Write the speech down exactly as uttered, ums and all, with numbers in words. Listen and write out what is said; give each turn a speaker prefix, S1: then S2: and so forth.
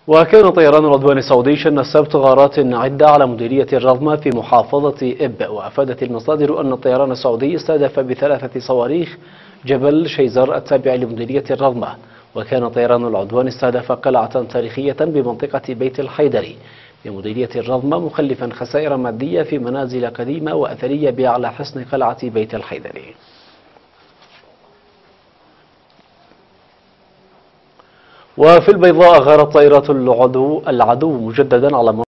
S1: وكان طيران العدوان السعودي شن السبت غارات عدة على مديرية الرضمة في محافظة إب. وأفادت المصادر أن الطيران السعودي استهدف بثلاثة صواريخ جبل شيزر التابع لمديرية الرضمة. وكان طيران العدوان استهدف قلعة تاريخية بمنطقة بيت الحيدري بمديرية الرضمة، مخلفا خسائر مادية في منازل قديمة وأثرية بأعلى حصن قلعة بيت الحيدري. وفي البيضاء غارت طائرات العدو العدو مجددا على